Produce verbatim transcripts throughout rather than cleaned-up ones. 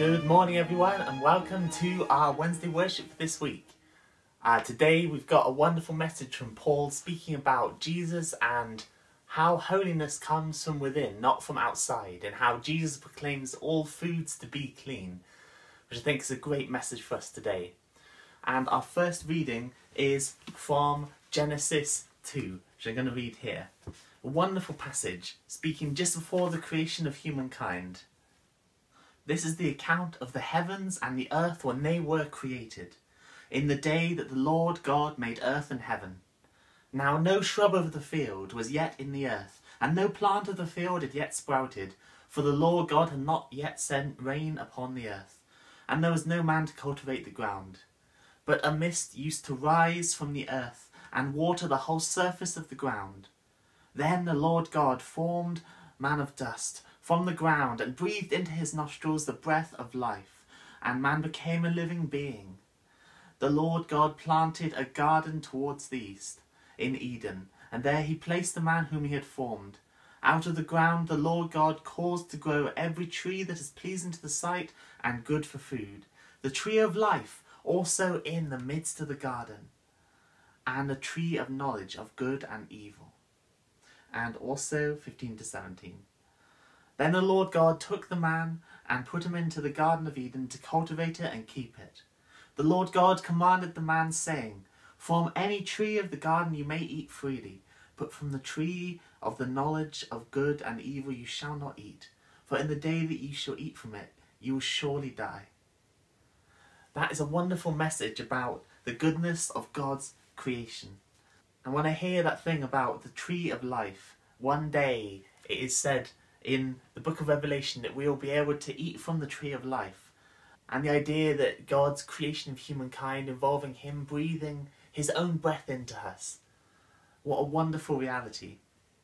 Good morning everyone and welcome to our Wednesday worship for this week. Uh, today we've got a wonderful message from Paul speaking about Jesus and how holiness comes from within, not from outside, and how Jesus proclaims all foods to be clean, which I think is a great message for us today. And our first reading is from Genesis two, which I'm going to read here. A wonderful passage speaking just before the creation of humankind. This is the account of the heavens and the earth when they were created, in the day that the Lord God made earth and heaven. Now no shrub of the field was yet in the earth, and no plant of the field had yet sprouted, for the Lord God had not yet sent rain upon the earth, and there was no man to cultivate the ground. But a mist used to rise from the earth, and water the whole surface of the ground. Then the Lord God formed man of dust from the ground, and breathed into his nostrils the breath of life, and man became a living being. The Lord God planted a garden towards the east, in Eden, and there he placed the man whom he had formed. Out of the ground the Lord God caused to grow every tree that is pleasing to the sight and good for food, the tree of life also in the midst of the garden, and the tree of knowledge of good and evil. And also fifteen to seventeen. Then the Lord God took the man and put him into the Garden of Eden to cultivate it and keep it. The Lord God commanded the man, saying, From any tree of the garden you may eat freely, but from the tree of the knowledge of good and evil you shall not eat, for in the day that you shall eat from it, you will surely die. That is a wonderful message about the goodness of God's creation. And when I hear that thing about the tree of life, one day it is said in the book of Revelation that we will be able to eat from the tree of life. And the idea that God's creation of humankind involving him breathing his own breath into us. What a wonderful reality.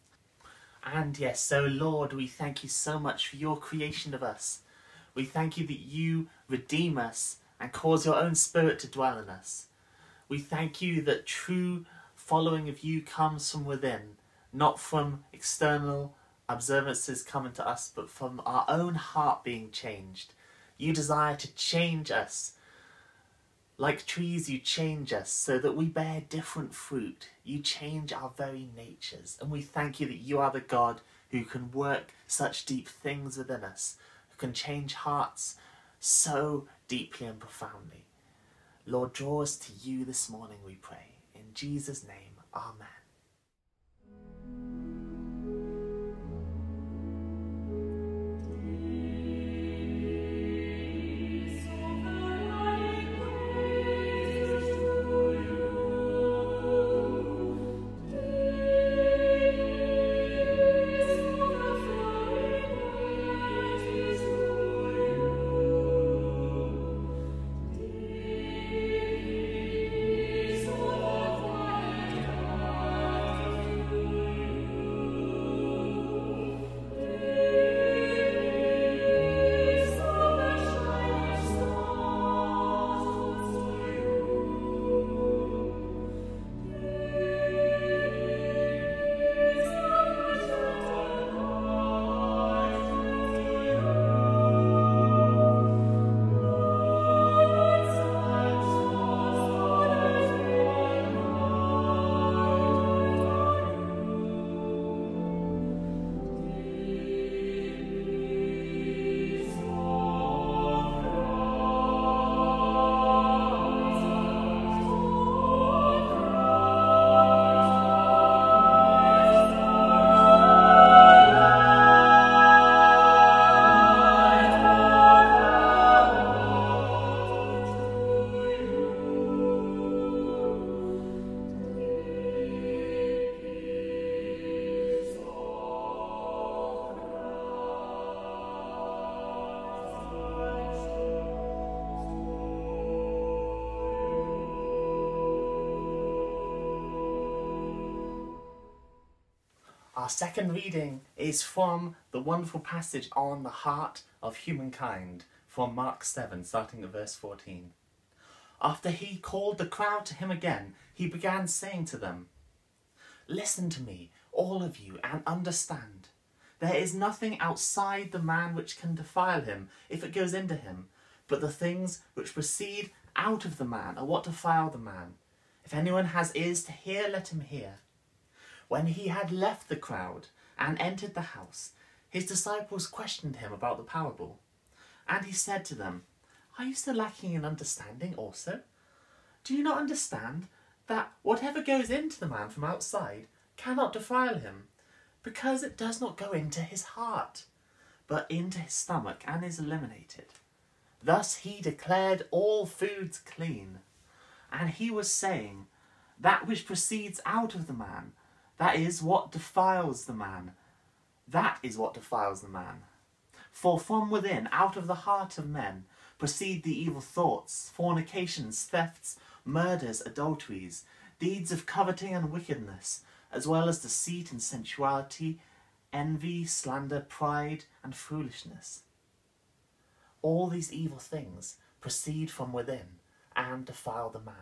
And yes, so Lord, we thank you so much for your creation of us. We thank you that you redeem us and cause your own spirit to dwell in us. We thank you that true following of you comes from within, not from external observances coming to us, but from our own heart being changed. You desire to change us. Like trees, you change us so that we bear different fruit. You change our very natures. And we thank you that you are the God who can work such deep things within us, who can change hearts so deeply and profoundly. Lord, draw us to you this morning, we pray. In Jesus' name, amen. Our second reading is from the wonderful passage on the heart of humankind from Mark seven, starting at verse fourteen. After he called the crowd to him again, he began saying to them, "Listen to me, all of you, and understand. There is nothing outside the man which can defile him, if it goes into him, but the things which proceed out of the man are what defile the man. If anyone has ears to hear, let him hear. When he had left the crowd and entered the house, his disciples questioned him about the parable. And he said to them, "Are you still lacking in understanding also? Do you not understand that whatever goes into the man from outside cannot defile him, because it does not go into his heart, but into his stomach and is eliminated? Thus he declared all foods clean. And he was saying, that which proceeds out of the man, that is what defiles the man. That is what defiles the man. For from within, out of the heart of men, proceed the evil thoughts, fornications, thefts, murders, adulteries, deeds of coveting and wickedness, as well as deceit and sensuality, envy, slander, pride, and foolishness. All these evil things proceed from within and defile the man."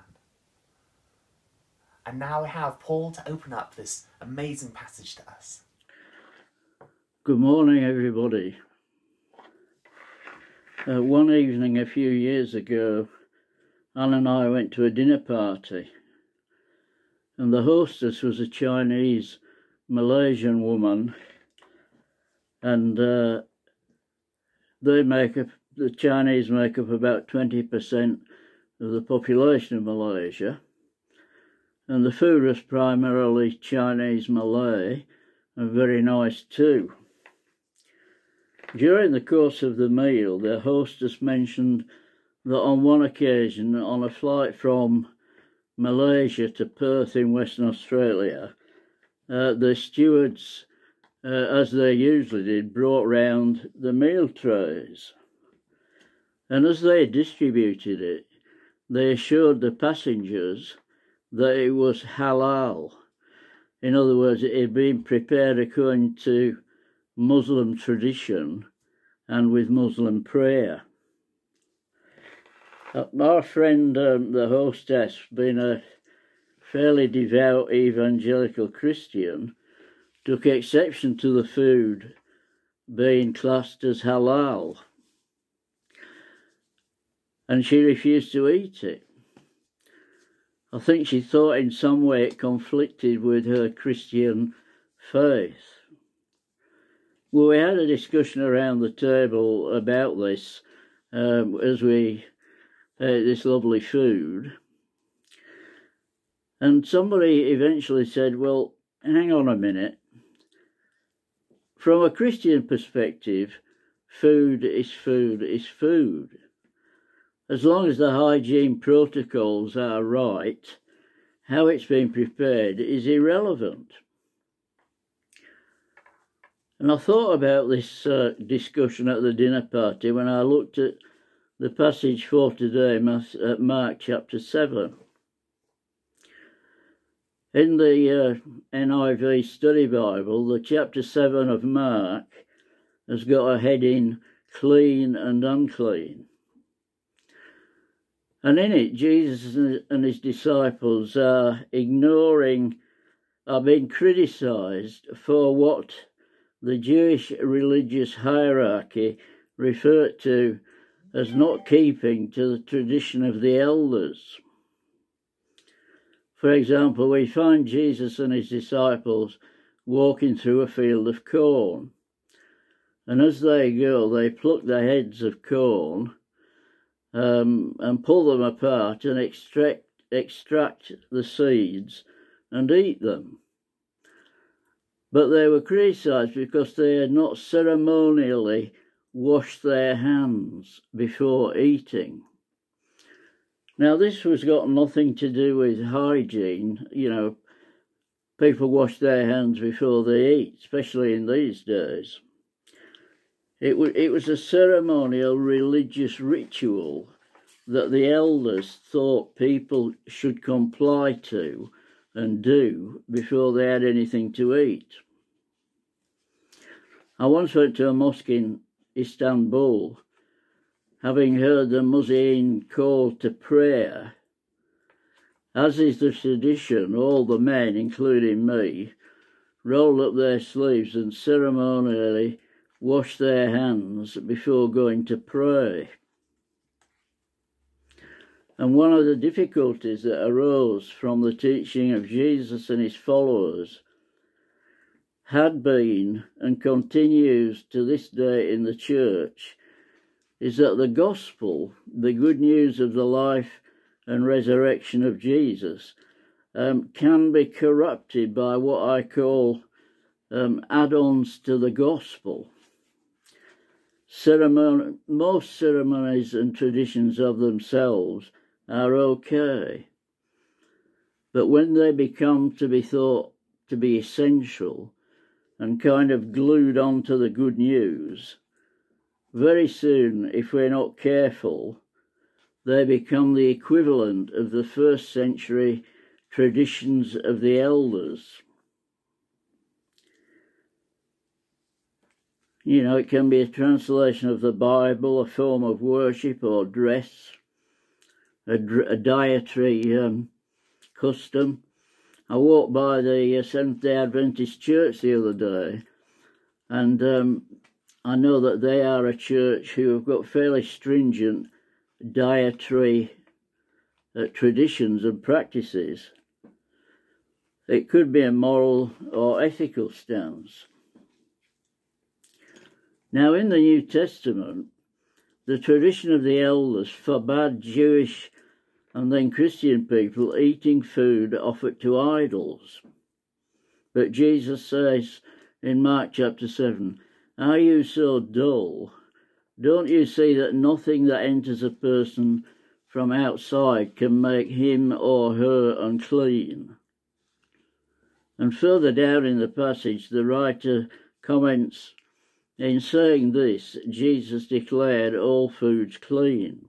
And now I have Paul to open up this amazing passage to us. Good morning, everybody. Uh, one evening a few years ago, Anne and I went to a dinner party, and the hostess was a Chinese Malaysian woman, and uh, they make up, the Chinese make up about twenty percent of the population of Malaysia, and the food was primarily Chinese Malay, and very nice too. During the course of the meal, the hostess mentioned that on one occasion, on a flight from Malaysia to Perth in Western Australia, uh, the stewards, uh, as they usually did, brought round the meal trays. And as they distributed it, they assured the passengers that it was halal. In other words, it had been prepared according to Muslim tradition and with Muslim prayer. Uh, our friend, um, the hostess, being a fairly devout evangelical Christian, took exception to the food being classed as halal, and she refused to eat it. I think she thought in some way it conflicted with her Christian faith. Well, we had a discussion around the table about this um, as we ate this lovely food. And somebody eventually said, well, hang on a minute. From a Christian perspective, food is food is food. As long as the hygiene protocols are right, how it's been prepared is irrelevant. And I thought about this uh, discussion at the dinner party when I looked at the passage for today, Mark chapter seven. In the uh, N I V Study Bible, the chapter seven of Mark has got a heading, Clean and Unclean. And in it, Jesus and his disciples are ignoring, are being criticised for what the Jewish religious hierarchy referred to as not keeping to the tradition of the elders. For example, we find Jesus and his disciples walking through a field of corn, and as they go, they pluck the heads of corn um, and pull them apart and extract, extract the seeds and eat them. But they were criticised because they had not ceremonially washed their hands before eating. Now, this has got nothing to do with hygiene. You know, people wash their hands before they eat, especially in these days. It, w- it was a ceremonial religious ritual that the elders thought people should comply to and do before they had anything to eat. I once went to a mosque in Istanbul, having heard the muezzin call to prayer. As is the tradition, all the men, including me, rolled up their sleeves and ceremonially washed their hands before going to pray. And one of the difficulties that arose from the teaching of Jesus and his followers had been, and continues to this day in the church, is that the gospel, the good news of the life and resurrection of Jesus, um, can be corrupted by what I call um, add-ons to the gospel. Ceremony, most ceremonies and traditions of themselves are okay, but when they become to be thought to be essential and kind of glued onto the good news, very soon, if we're not careful, they become the equivalent of the first century traditions of the elders. You know, it can be a translation of the Bible, a form of worship or dress, a, a dietary um, custom. I walked by the uh, Seventh-day Adventist Church the other day, and um, I know that they are a church who have got fairly stringent dietary uh, traditions and practices. It could be a moral or ethical stance. Now, in the New Testament, the tradition of the elders forbade Jewish and then Christian people eating food offered to idols. But Jesus says in Mark chapter seven, "Are you so dull? Don't you see that nothing that enters a person from outside can make him or her unclean?" And further down in the passage, the writer comments, "In saying this, Jesus declared all foods clean."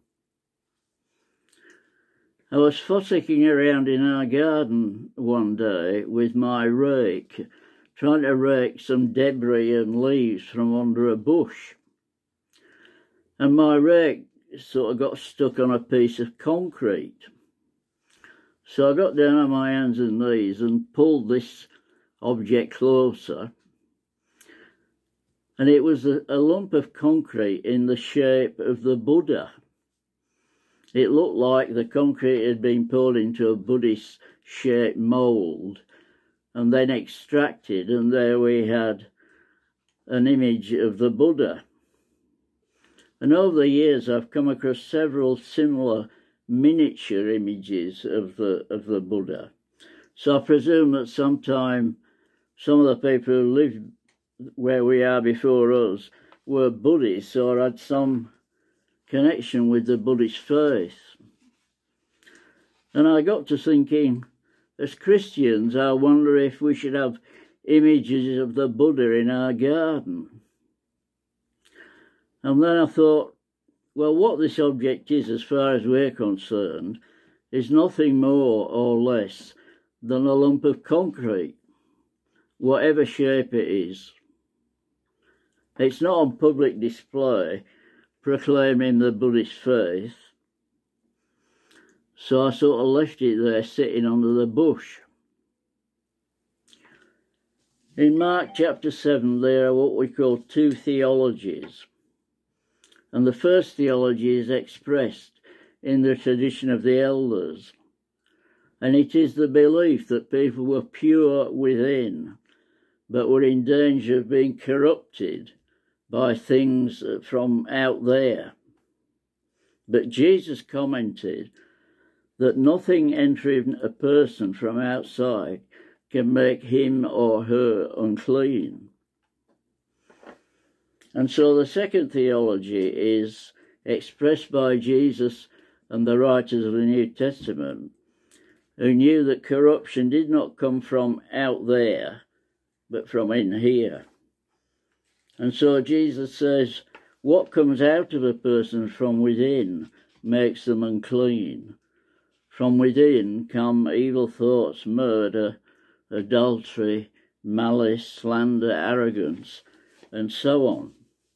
I was fossicking around in our garden one day with my rake, trying to rake some debris and leaves from under a bush. And my rake sort of got stuck on a piece of concrete. So I got down on my hands and knees and pulled this object closer. And it was a, a lump of concrete in the shape of the Buddha. It looked like the concrete had been poured into a Buddhist-shaped mould and then extracted, and there we had an image of the Buddha. And over the years, I've come across several similar miniature images of the of the Buddha. So I presume that sometime some of the people who lived where we are before us were Buddhists or had some connection with the Buddhist faith. And I got to thinking, as Christians, I wonder if we should have images of the Buddha in our garden. And then I thought, well, what this object is, as far as we're concerned, is nothing more or less than a lump of concrete, whatever shape it is. It's not on public display proclaiming the Buddhist faith, so I sort of left it there sitting under the bush. In Mark chapter seven, there are what we call two theologies. And the first theology is expressed in the tradition of the elders. And it is the belief that people were pure within, but were in danger of being corrupted by things from out there. But Jesus commented that nothing entering a person from outside can make him or her unclean. And so the second theology is expressed by Jesus and the writers of the New Testament, who knew that corruption did not come from out there, but from in here. And so Jesus says, what comes out of a person from within makes them unclean. From within come evil thoughts, murder, adultery, malice, slander, arrogance, and so on.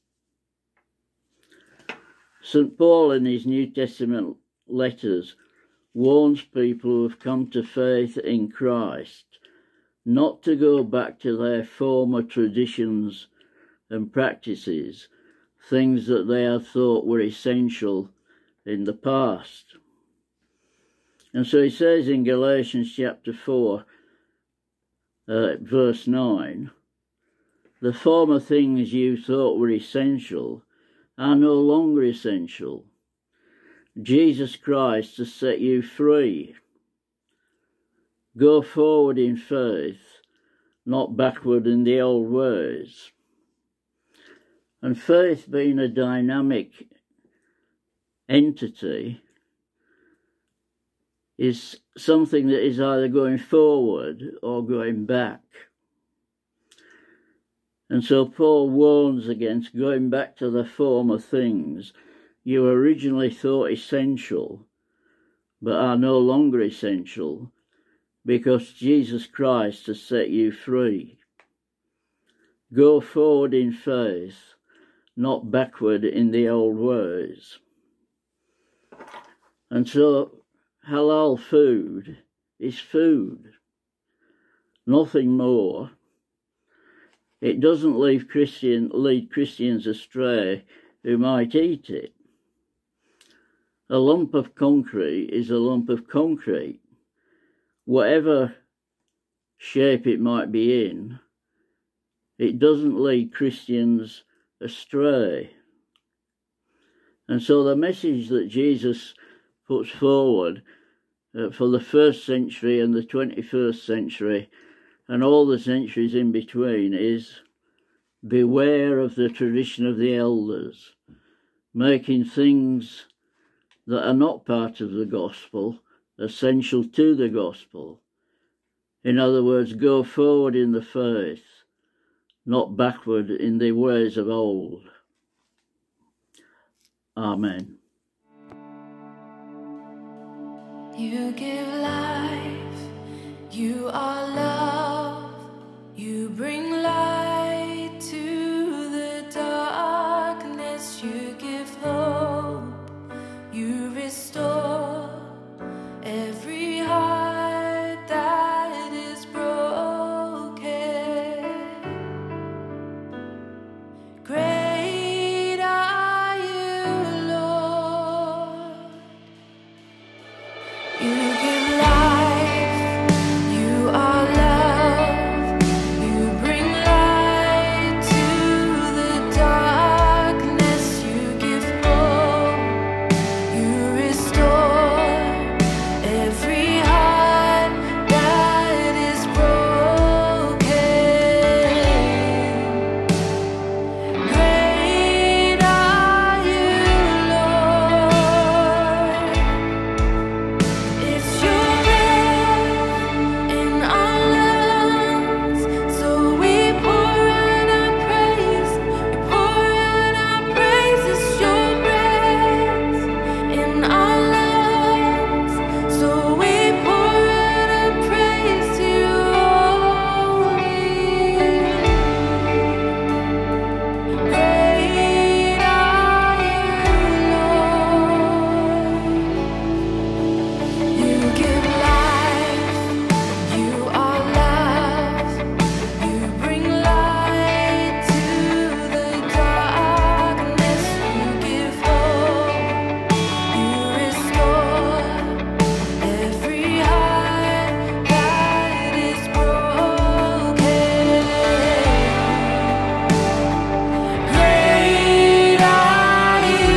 Saint Paul, in his New Testament letters, warns people who have come to faith in Christ not to go back to their former traditions and practices, things that they had thought were essential in the past. And so he says in Galatians chapter four, uh, verse nine, the former things you thought were essential are no longer essential. Jesus Christ has set you free. Go forward in faith, not backward in the old ways. And faith being a dynamic entity is something that is either going forward or going back. And so Paul warns against going back to the former things you originally thought essential, but are no longer essential, because Jesus Christ has set you free. Go forward in faith, not backward in the old ways. And so halal food is food, nothing more. It doesn't leave Christian, lead Christians astray who might eat it. A lump of concrete is a lump of concrete. Whatever shape it might be in, it doesn't lead Christians astray. And so the message that Jesus puts forward uh, for the first century and the twenty-first century and all the centuries in between is beware of the tradition of the elders, making things that are not part of the gospel essential to the gospel. In other words, go forward in the faith, not backward in the ways of old. Amen. You give life, you are love, you bring light to the darkness, you give hope, you restore every heart that is broken. Great are you, Lord. You give life, you are love, you bring light to the darkness, you give hope, you restore every heart that is broken. Great are you, Lord. It's your breath in our lungs, so we pour out our praise, we pour out our praise. It's your breath in our lungs, so we pour out our praise to you only. Great are you, Lord. You give life, you are love, you bring light to the darkness, you give hope, you restore every heart that is broken. Great are you,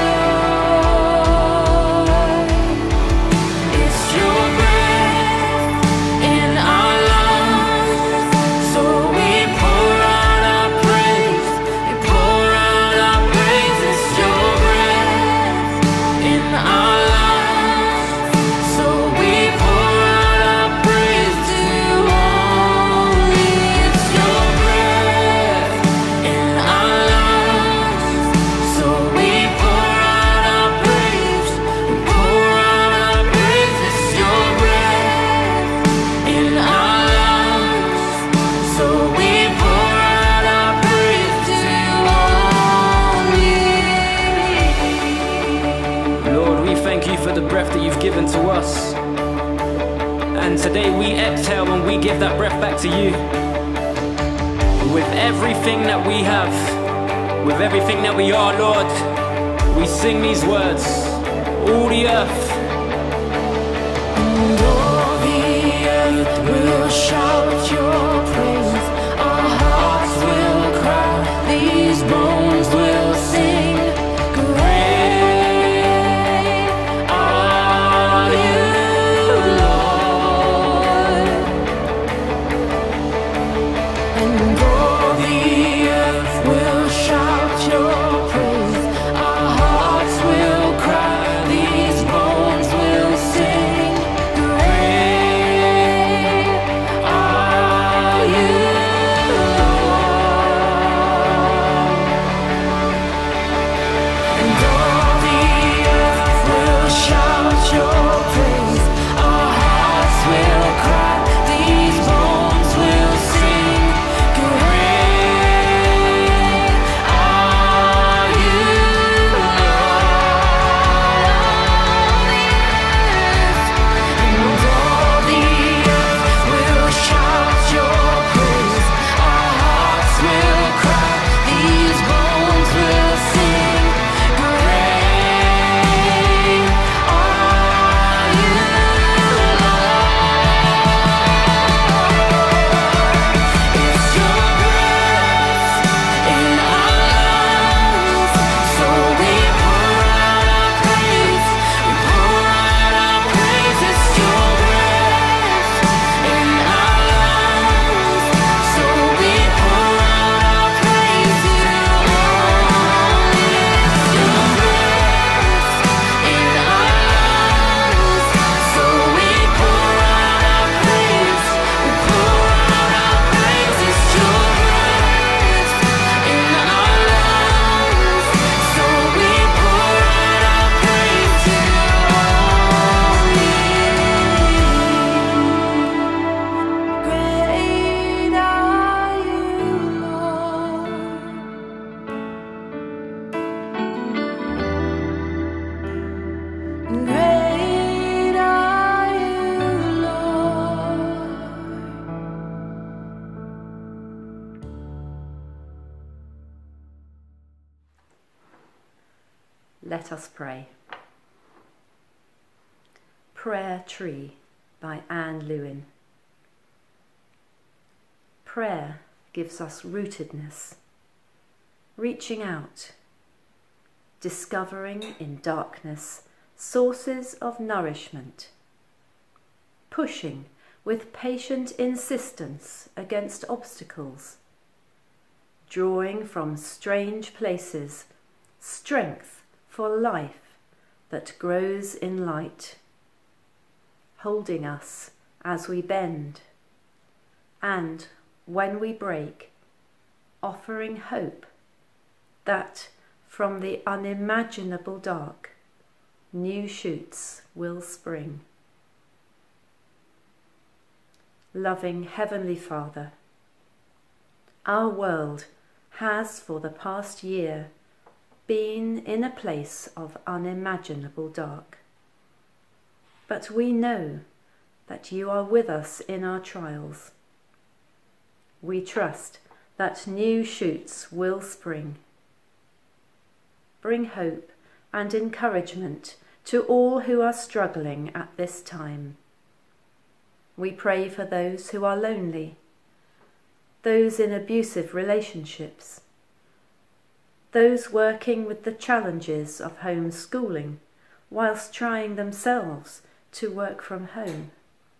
Lord. It's your breath in our lungs, so we pour out our praise, we pour out our praise. It's your breath in our lungs, so we pour out our praise to you only. It's your breath in our lungs, so we pour out our praise, we pour out our praise. It's your breath in our lungs, so we pour out our praise to you only. Lord, we thank you for the breath that you've given to us. And today we exhale and we give that breath back to you. With everything that we have, with everything that we are, Lord, we sing these words. All the earth, And all the earth will shout your praise. Our hearts will cry, these bones will sing. Great are you, Lord. And all the earth will shout your praise. Our hearts will cry, these bones will sing. Great are you, Lord. And all the earth will shout your praise. Our hearts will cry, these bones will sing. Great are you, Lord. And all the earth will shout your praise. Our hearts will cry, these bones will sing. Great are you, Lord. It's your breath in our lungs, so we pour out our praise. We pour out our praise. It's your breath in our lungs, so we pour out our praise. You only. It's your breath in our lungs, so we pour out our praise. We pour out our praise. It's your breath in our lungs, so we pour out our praise. You only. Great are you, Lord. Great are you, Lord. Let us pray. Prayer Tree by Anne Lewin. Prayer gives us rootedness, reaching out, discovering in darkness sources of nourishment, pushing with patient insistence against obstacles, drawing from strange places strength for life that grows in light, holding us as we bend, and when we break, offering hope that from the unimaginable dark, new shoots will spring. Loving Heavenly Father, our world has for the past year been in a place of unimaginable dark. But we know that you are with us in our trials. We trust that new shoots will spring. Bring hope and encouragement to all who are struggling at this time. We pray for those who are lonely, those in abusive relationships, those working with the challenges of homeschooling whilst trying themselves to work from home.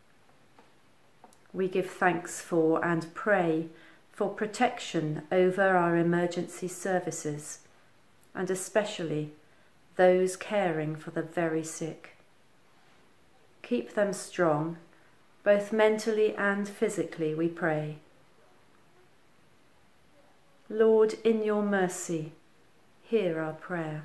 We give thanks for and pray for protection over our emergency services, and especially those caring for the very sick. Keep them strong, both mentally and physically, we pray. Lord, in your mercy, hear our prayer.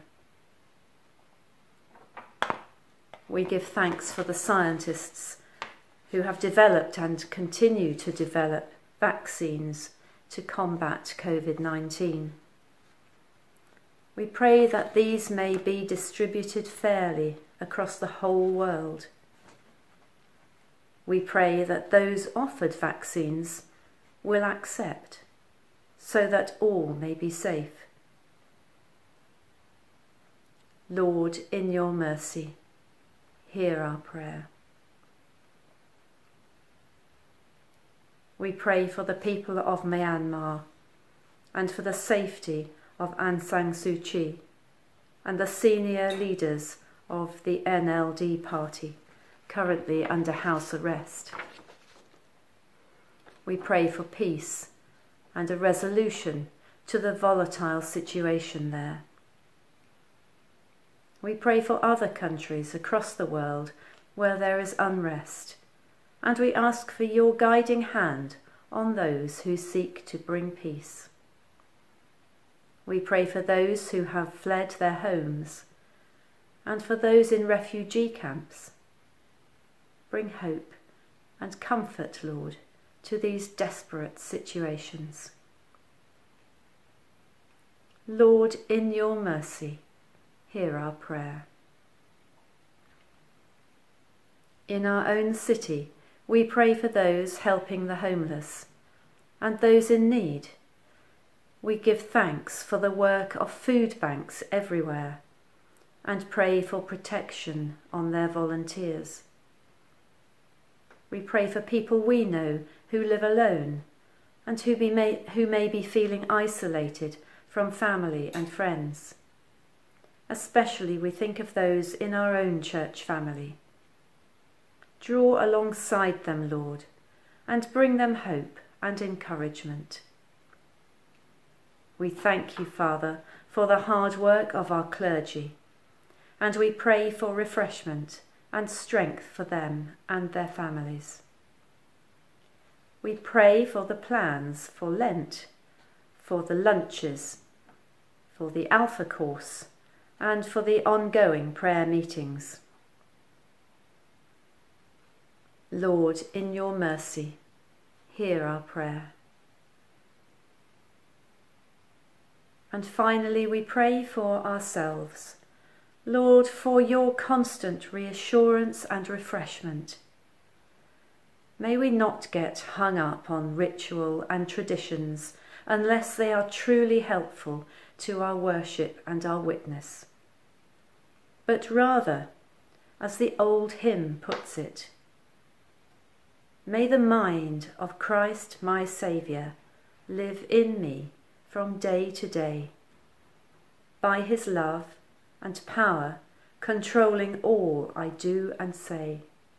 We give thanks for the scientists who have developed and continue to develop vaccines to combat COVID nineteen. We pray that these may be distributed fairly across the whole world. We pray that those offered vaccines will accept, so that all may be safe. Lord, in your mercy, hear our prayer. We pray for the people of Myanmar and for the safety of Aung San Suu Kyi and the senior leaders of the N L D party, currently under house arrest. We pray for peace and a resolution to the volatile situation there. We pray for other countries across the world where there is unrest, and we ask for your guiding hand on those who seek to bring peace. We pray for those who have fled their homes and for those in refugee camps. Bring hope and comfort, Lord, to these desperate situations. Lord, in your mercy, hear our prayer. In our own city, we pray for those helping the homeless and those in need. We give thanks for the work of food banks everywhere and pray for protection on their volunteers. We pray for people we know who live alone and who, be may, who may be feeling isolated from family and friends. Especially we think of those in our own church family. Draw alongside them, Lord, and bring them hope and encouragement. We thank you, Father, for the hard work of our clergy, and we pray for refreshment and strength for them and their families. We pray for the plans for Lent, for the lunches, for the Alpha course, and for the ongoing prayer meetings. Lord, in your mercy, hear our prayer. And finally, we pray for ourselves. Lord, for your constant reassurance and refreshment. May we not get hung up on ritual and traditions unless they are truly helpful to our worship and our witness. But rather, as the old hymn puts it, may the mind of Christ my Saviour live in me from day to day, by his love and power controlling all I do and say.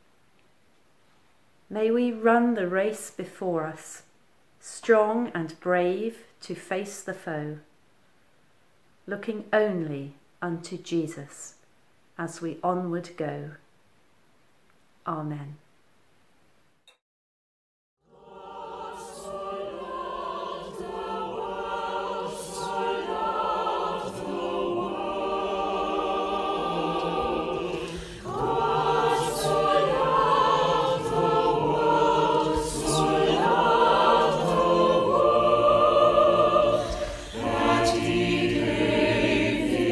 May we run the race before us, strong and brave to face the foe, looking only unto Jesus as we onward go. Amen.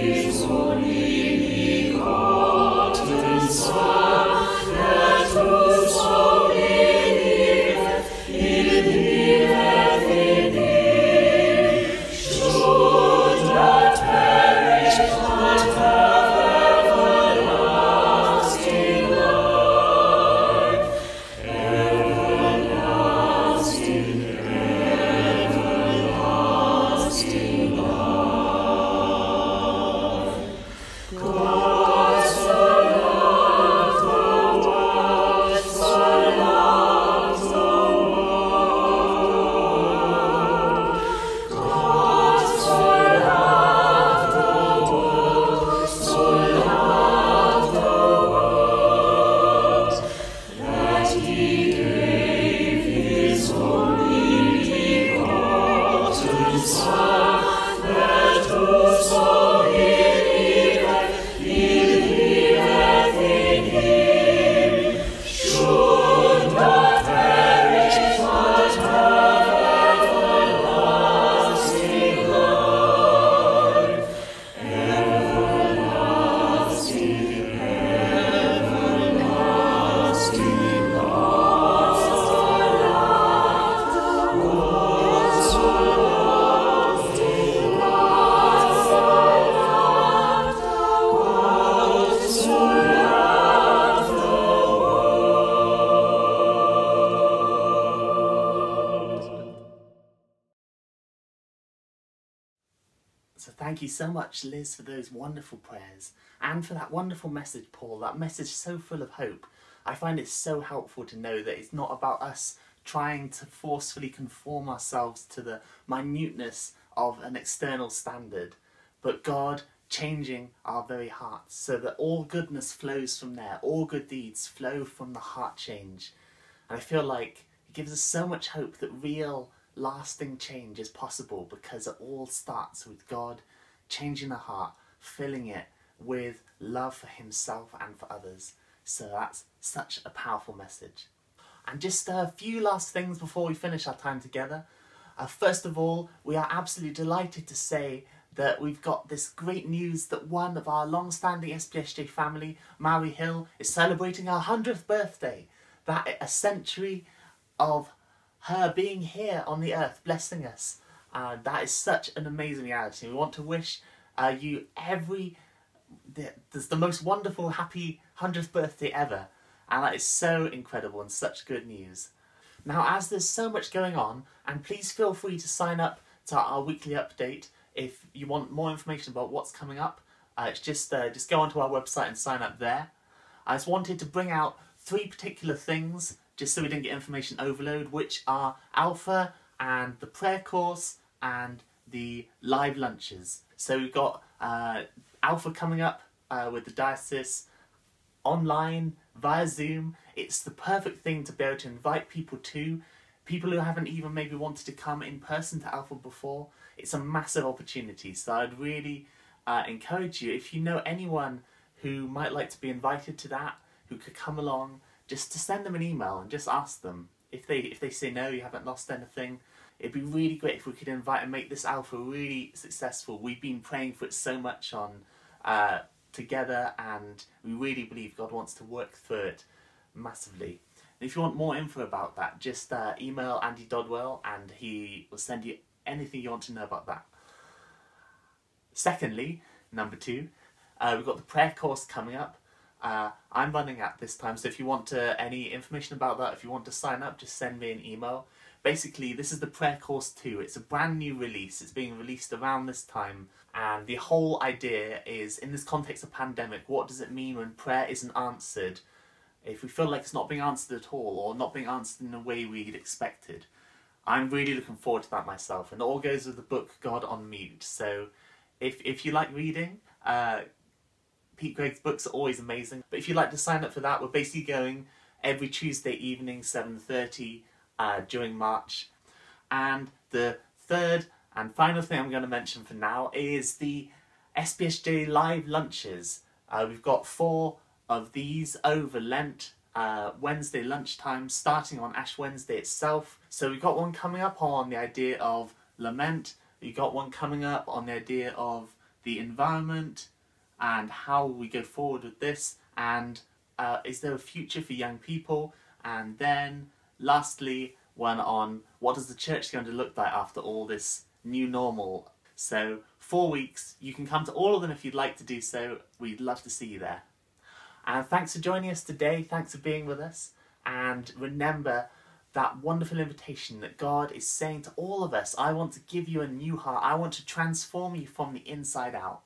To Thank you so much, Liz, for those wonderful prayers and for that wonderful message, Paul, that message so full of hope. I find it so helpful to know that it's not about us trying to forcefully conform ourselves to the minuteness of an external standard, but God changing our very hearts so that all goodness flows from there, all good deeds flow from the heart change. And I feel like it gives us so much hope that real lasting change is possible because it all starts with God changing the heart, filling it with love for himself and for others. So that's such a powerful message. And just a few last things before we finish our time together. Uh, first of all, we are absolutely delighted to say that we've got this great news that one of our long-standing S P S J family, Maui Hill, is celebrating her hundredth birthday. That a century of her being here on the earth, blessing us. Uh, that is such an amazing reality. We want to wish uh, you every, the, the, the most wonderful, happy hundredth birthday ever. And that is so incredible and such good news. Now, as there's so much going on, and please feel free to sign up to our weekly update if you want more information about what's coming up. Uh, it's just, uh, just go onto our website and sign up there. I just wanted to bring out three particular things, just so we didn't get information overload, which are Alpha and the prayer course and the live lunches. So we've got uh, Alpha coming up uh, with the diocese online via Zoom. It's the perfect thing to be able to invite people to, people who haven't even maybe wanted to come in person to Alpha before. It's a massive opportunity, so I'd really uh, encourage you, if you know anyone who might like to be invited to that, who could come along, just to send them an email and just ask them. If they if they say no, you haven't lost anything. It'd be really great if we could invite and make this Alpha really successful. We've been praying for it so much on uh, together, and we really believe God wants to work through it massively. And if you want more info about that, just uh, email Andy Dodwell and he will send you anything you want to know about that. Secondly, number two, uh, we've got the prayer course coming up. Uh, I'm running at this time, so if you want uh, any information about that, if you want to sign up, just send me an email. Basically, this is the prayer course two. It's a brand new release. It's being released around this time, and the whole idea is, in this context of pandemic, what does it mean when prayer isn't answered? If we feel like it's not being answered at all, or not being answered in the way we'd expected. I'm really looking forward to that myself, and it all goes with the book God on Mute. So if, if you like reading, uh, Pete Greig's books are always amazing. But if you'd like to sign up for that, we're basically going every Tuesday evening, seven thirty, uh, during March. And the third and final thing I'm going to mention for now is the S P S J live lunches. Uh, we've got four of these over Lent, uh, Wednesday lunchtime, starting on Ash Wednesday itself. So we've got one coming up on the idea of lament. We've got one coming up on the idea of the environment and how we go forward with this, and uh, is there a future for young people? And then lastly, one on what is the church going to look like after all this new normal. So four weeks, you can come to all of them if you'd like to do so. We'd love to see you there. And thanks for joining us today, thanks for being with us, and remember that wonderful invitation that God is saying to all of us, I want to give you a new heart, I want to transform you from the inside out.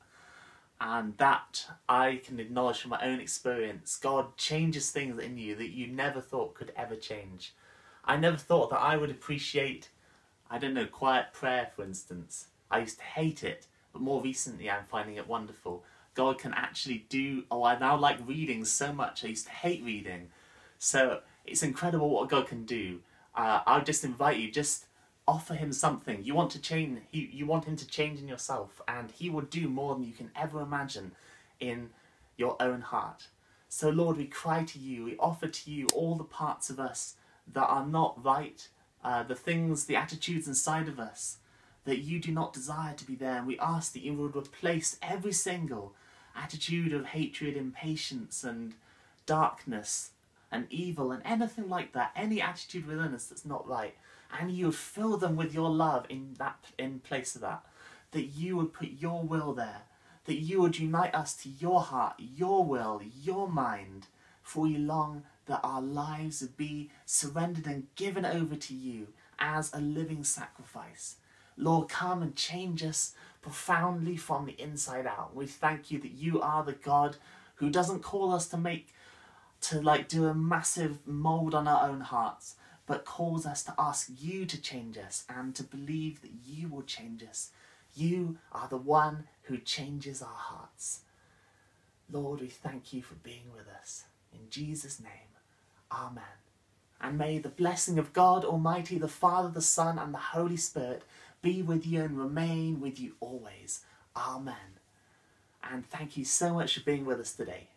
And that I can acknowledge from my own experience. God changes things in you that you never thought could ever change. I never thought that I would appreciate, I don't know, quiet prayer, for instance. I used to hate it, but more recently I'm finding it wonderful. God can actually do, oh, I now like reading so much. I used to hate reading. So it's incredible what God can do. Uh, I would just invite you, just offer him something. You want to change, he, you want him to change in yourself, and he will do more than you can ever imagine in your own heart. So Lord, we cry to you, we offer to you all the parts of us that are not right, uh, the things, the attitudes inside of us that you do not desire to be there, and we ask that you would replace every single attitude of hatred, impatience and darkness and evil and anything like that, any attitude within us that's not right, and you would fill them with your love in that in place of that, that you would put your will there, that you would unite us to your heart, your will, your mind, for we long that our lives would be surrendered and given over to you as a living sacrifice. Lord, come and change us profoundly from the inside out. We thank you that you are the God who doesn't call us to make, to like do a massive mould on our own hearts, but calls us to ask you to change us and to believe that you will change us. You are the one who changes our hearts. Lord, we thank you for being with us. In Jesus' name, amen. And may the blessing of God Almighty, the Father, the Son, and the Holy Spirit be with you and remain with you always. Amen. And thank you so much for being with us today.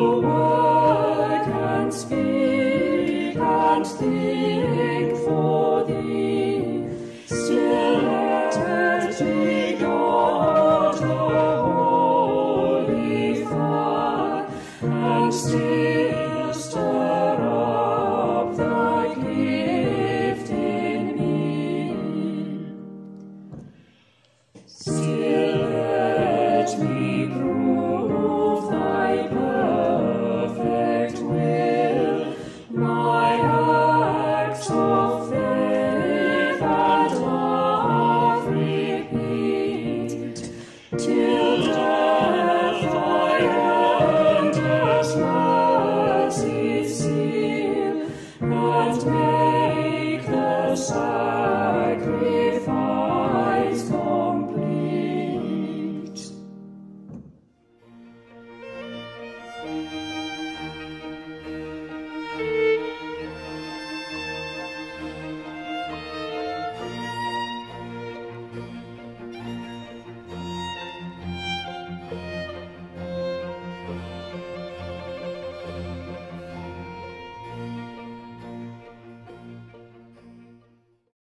Think for